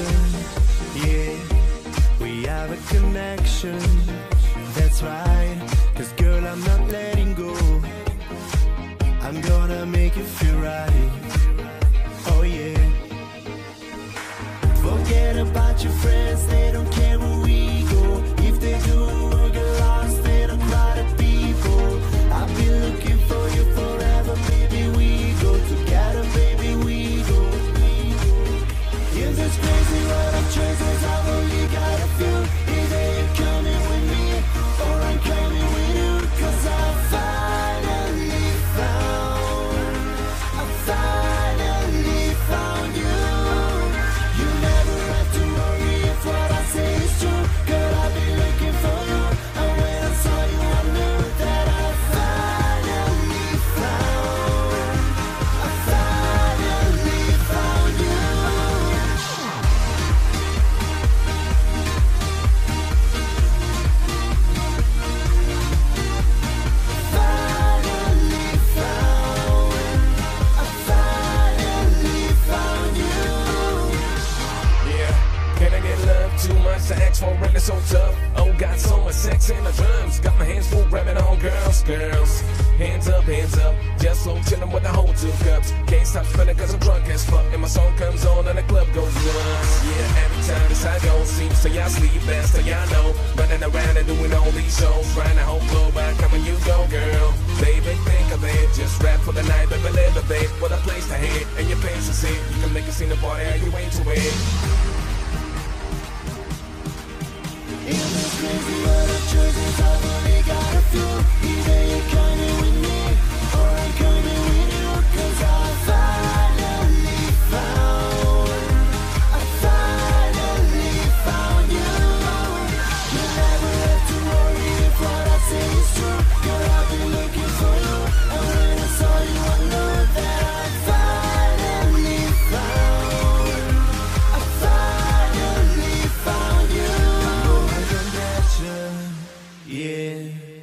connection, yeah. We have a connection, that's right. Cause girl, I'm not letting go. I'm gonna make you feel right, oh yeah. Forget about your friends, they don't care where we go. If they do, we'll get lost in a crowd of people. I've been looking for you forever, baby, we go together, baby, we go. In this crazy world of choices, I've only got a few. Either you're coming with me, or I'm coming with you. Cause I finally found you. You never have to worry if what I say is true. Girl, I've been looking for you, and when I saw you, I knew that I finally found you. Too much to ask for, really so tough. Oh, got so much sex in the drums. Got my hands full, grabbing on girls, girls. Hands up, just slow chillin' with the whole 2 cups. Can't stop spinning cause I'm drunk as fuck. And my song comes on and the club goes nuts. Yeah, every time this I go, seems so y'all sleep best, so y'all know. Running around and doing all these shows, trying to hold low by coming you go, girl. Baby, think of it, just rap for the night, baby, live a bit. What a place to hit, and your face to see. You can make a scene of party, how you ain't to it. In this crazy world of choices, I've only got a few. Either you're coming with me, or I'm coming with you. Cause I finally found you. You never have to worry if what I say is true. Girl, I've been looking for you, and when I saw you, I knew that I finally found you. Yeah.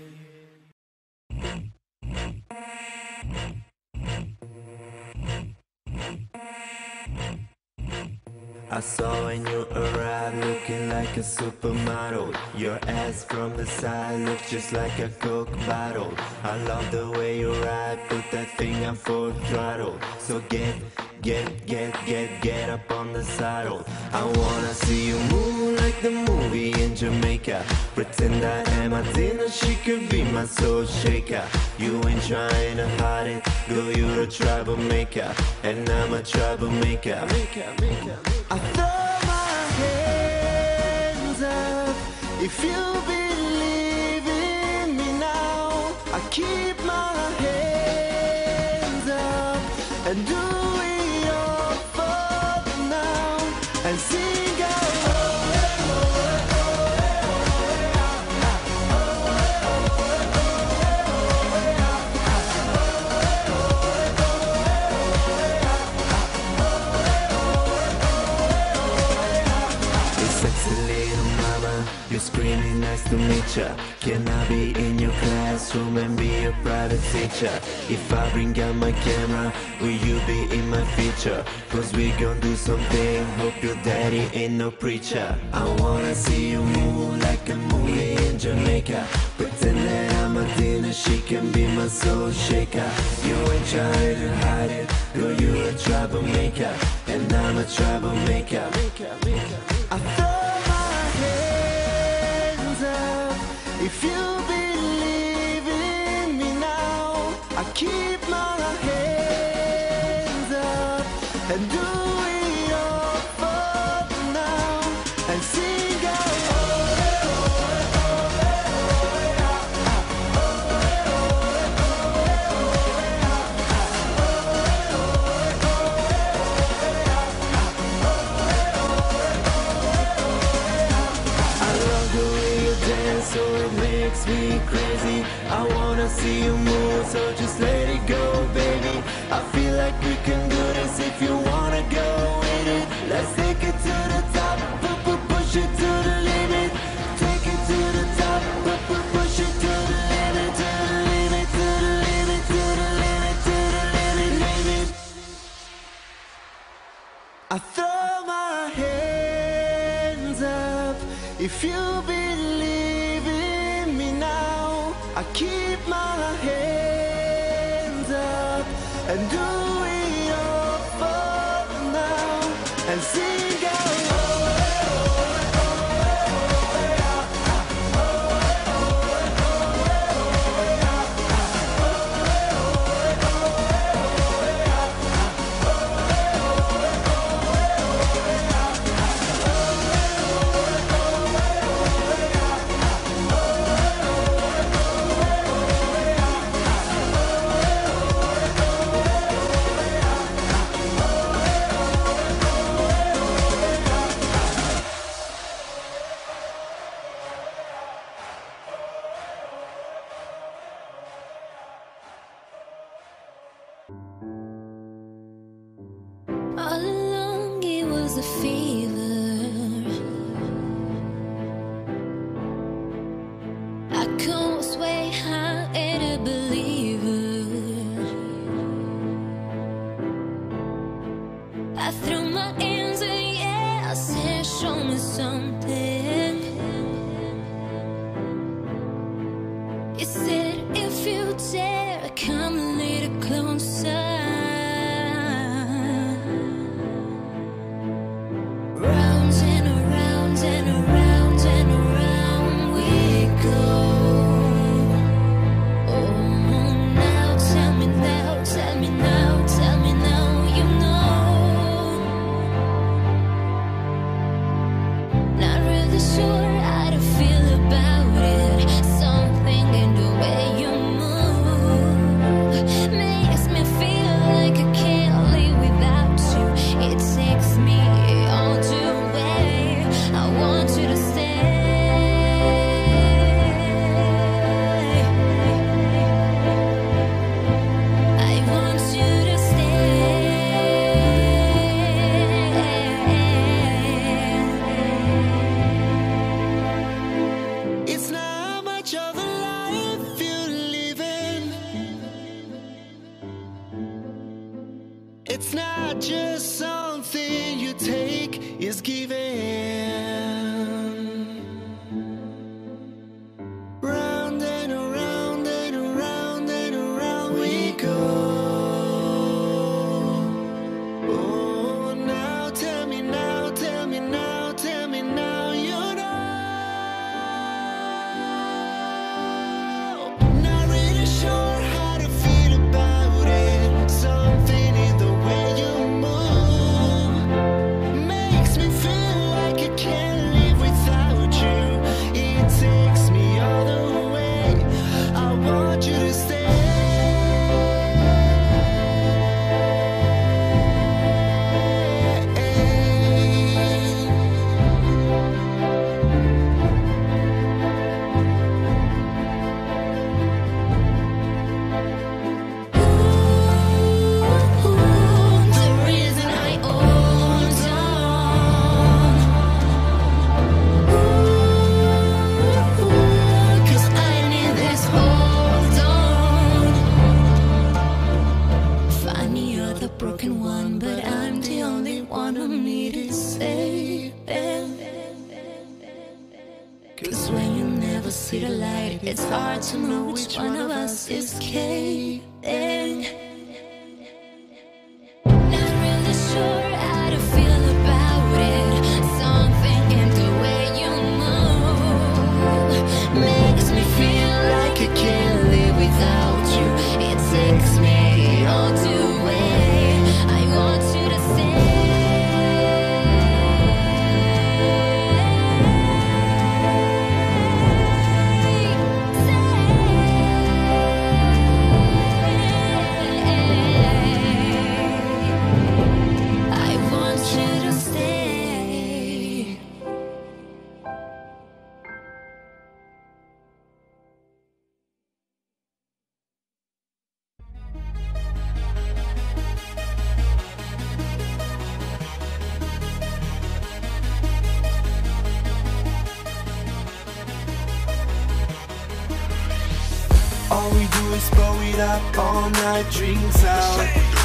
I saw when you arrived looking like a supermodel. Your ass from the side looks just like a Coke bottle. I love the way you ride, put that thing on full throttle. So get up on the saddle. I wanna see you move like the movie in Jamaica. Pretend I am a dinner, she could be my soul shaker. You ain't trying to hide it, girl, you're a troublemaker, and I'm a troublemaker. I throw my hands up if you believe in me now. I keep my hands up and do it all for now and sing out. You're screaming nice to meet ya. Can I be in your classroom and be a private teacher? If I bring out my camera, will you be in my feature? Cause we gon' do something, hope your daddy ain't no preacher. I wanna see you move like a movie in Jamaica. Pretend that I'm a dinner, she can be my soul shaker. You ain't trying to hide it, girl, you're a troublemaker, and I'm a troublemaker. I throw my hands up if you believe in me now. I keep my hands up and do it all for now and sing out. So it makes me crazy. I wanna see you move, so just let it go, baby. I feel like we can do this if you wanna go with it. Let's take it to the top, push it to the limit. Take it to the top, push it to the limit, to the limit, to the limit, to the limit, to the limit, limit. I throw my head If you believe in me now, I keep my hands up and do it all for now and sing out. All along it was a fever. I couldn't sway high and a believer. I threw my hands in the air, I said show me something. You said if you dare, come a little closer. It's not just something you take, it's given. Round and around and around and around we go. Oh, now tell me now, tell me now, tell me now you know. Not really sure how to feel about it. Something in the way you move makes me feel like I can't live without you. It takes me all the way. I want you to stay. The reason I hold on, 'cause I need this hold on. Funny you're the broken one, but I'm the only one who needed saving. 'Cause when you never see the light, it's hard to know which one of us is caving. Not really sure how to feel about it. Something in the way you move makes me feel like I can't live without you. It takes me all the way. I want you to I want you to stay. All we do is blow it up all night, drinks out.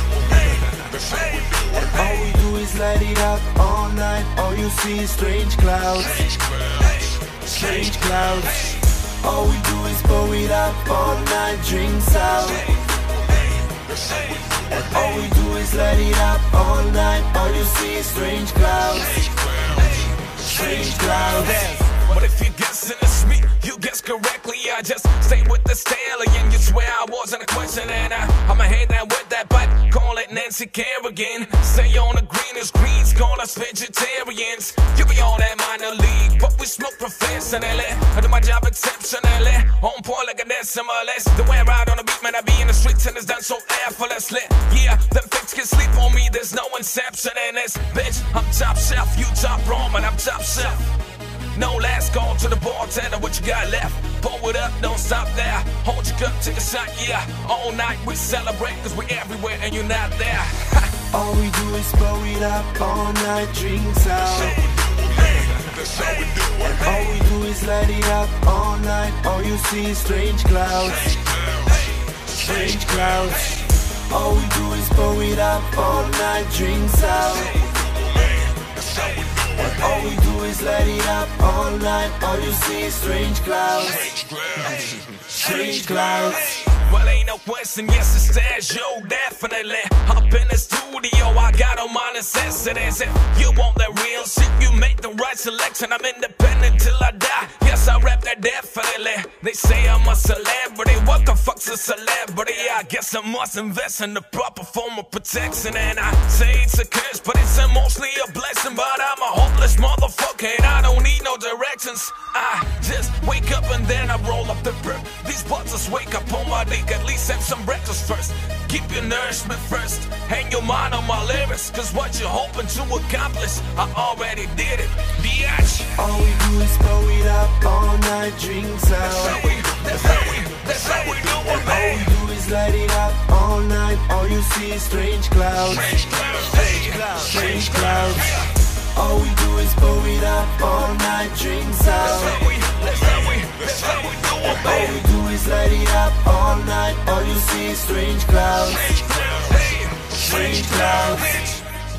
And all we do is light it up all night. All you see is strange clouds. strange clouds. All we do is blow it up all night, drinks out. And all we do is let it up all night. All you see is strange clouds. Strange clouds. But if you guessing it's me, you guess correctly. I just stay with the stallion. You swear I wasn't a question, and I'ma head down with that bite. Call it Nancy Kerrigan. Stay on the greenest greens, call us vegetarians. You be on that minor league, but we smoke professionally. I do my job exceptionally, on point like a decimalist. The way I ride on the beat, man, I be in the streets and it's done so effortlessly. Yeah, them fakes can sleep on me, there's no inception in this. Bitch, I'm top shelf, you top Roman, I'm top shelf. No last call to the bartender, what you got left? Pour it up, don't stop there. Hold your cup, take a shot, yeah. All night we celebrate, cause we're everywhere and you're not there. All we do is blow it up all night, drinks out. And all we do is light it up all night. All you see is strange clouds. Strange clouds. All we do is blow it up all night, drinks out. And all we do is light it up all night. All you see is strange clouds. Strange clouds. Well, ain't no question, yes, it's Terje, definitely. Up in the studio, I got all my necessities. If you want that real shit, you make the right selection. I'm independent till I die, yes, I rap that definitely. They say I'm a celebrity, what the fuck's a celebrity? I guess I must invest in the proper form of protection. And I say it's a curse, but it's mostly a blessing. But I'm a hopeless motherfucker and I don't need no directions. I just wake up and then I roll up the brick. These buttons wake up on my dick. At least have some breakfast first. Keep your nourishment first. Hang your mind on my lyrics, cause what you're hoping to accomplish, I already did it. Biatch. All we do is blow it up all night, drinks out. That's how we do it, man. All we do is light it up all night. All you see is strange clouds. Strange clouds. All we do is blow it up all night, drinks out. That's how we do it, All we do is light it up all night. All you see is strange clouds. Strange clouds.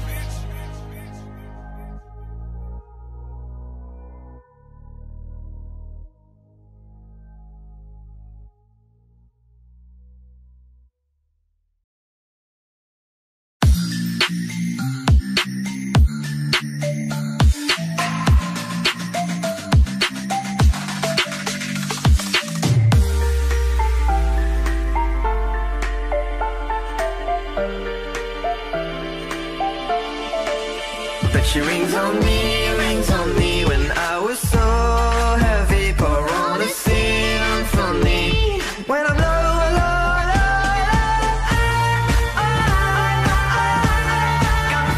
But she rings on me when I was so heavy. Pour on the scene for me when I'm low. Got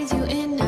breathe you in